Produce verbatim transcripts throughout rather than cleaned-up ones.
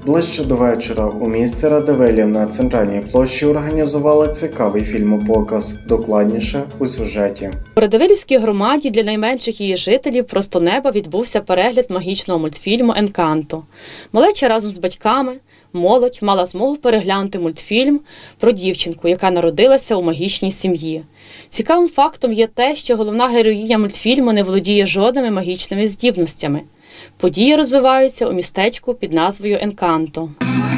Ближче до вечора у місті Радивилів на центральній площі організували цікавий фільмопоказ. Докладніше у сюжеті. У Радивилівській громаді для найменших її жителів «Просто неба» відбувся перегляд магічного мультфільму «Енканто». Малеча разом з батьками, молодь мала змогу переглянути мультфільм про дівчинку, яка народилася у магічній сім'ї. Цікавим фактом є те, що головна героїня мультфільму не володіє жодними магічними здібностями. Події розвиваються у містечку під назвою Енканто.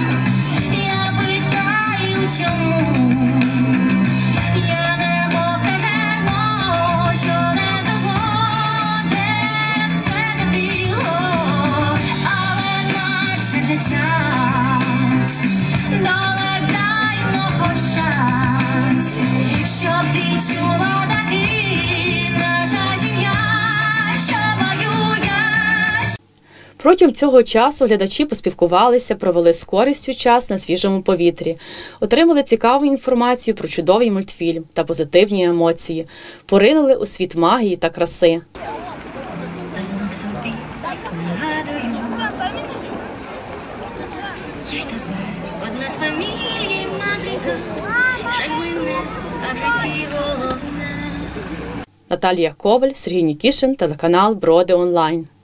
Протягом цього часу глядачі поспілкувалися, провели з користю час на свіжому повітрі, отримали цікаву інформацію про чудовий мультфільм та позитивні емоції, поринули у світ магії та краси. Знов собі нагадую, я й тебе, одна з фамілії мадрика, жаль мене, а в житті головне. Наталія Коваль, Сергій Нікішин, телеканал Броди онлайн.